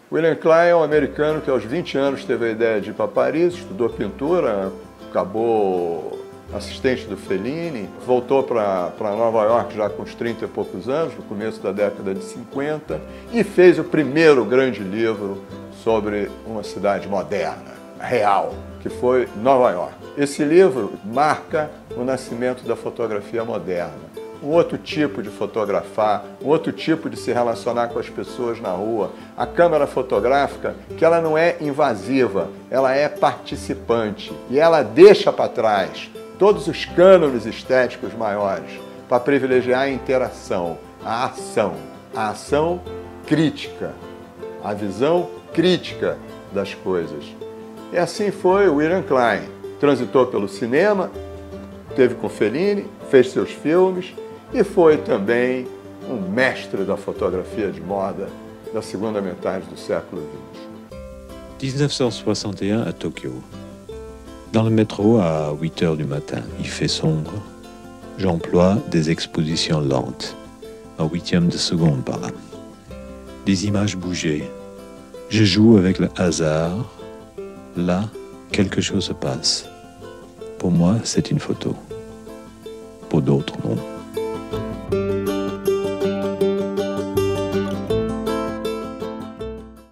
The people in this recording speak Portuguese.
William Klein é um americano que aos 20 anos teve a ideia de ir para Paris, estudou pintura, acabou assistente do Fellini, voltou para Nova York já com uns 30 e poucos anos, no começo da década de 50, e fez o primeiro grande livro sobre uma cidade moderna, real, que foi Nova York. Esse livro marca o nascimento da fotografia moderna. Um outro tipo de fotografar, um outro tipo de se relacionar com as pessoas na rua. A câmera fotográfica, que ela não é invasiva, ela é participante e ela deixa para trás todos os cânones estéticos maiores para privilegiar a interação, a ação crítica, a visão crítica das coisas. E assim foi o William Klein. Transitou pelo cinema, teve com Fellini, fez seus filmes, e foi também um mestre da fotografia de moda da segunda metade do século XX. 1961 à Tokyo. Dans le métro à 8 heures du matin, il fait sombre. J'emploie des expositions lentes, à 1/8 de seconde par là. Des images bougeaient. Je joue avec le hasard. Là, quelque chose se passe. Pour moi, c'est une photo. Pour d'autres, non.